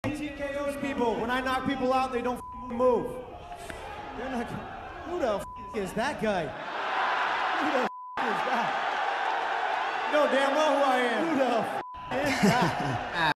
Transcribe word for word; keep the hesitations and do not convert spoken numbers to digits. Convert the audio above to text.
T K Os people. When I knock people out, they don't move. They're not. Who the f is that guy? Who the f is that? You know damn well who I am. Who the f is that?